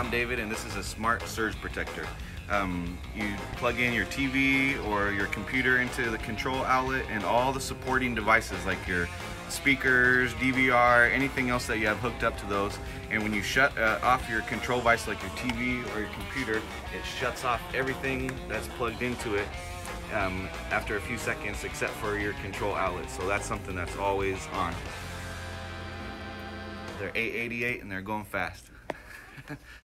I'm David, and this is a smart surge protector. You plug in your TV or your computer into the control outlet and all the supporting devices like your speakers, DVR, anything else that you have hooked up to those. And when you shut off your control device like your TV or your computer, it shuts off everything that's plugged into it after a few seconds except for your control outlet. So that's something that's always on. They're 888 and they're going fast.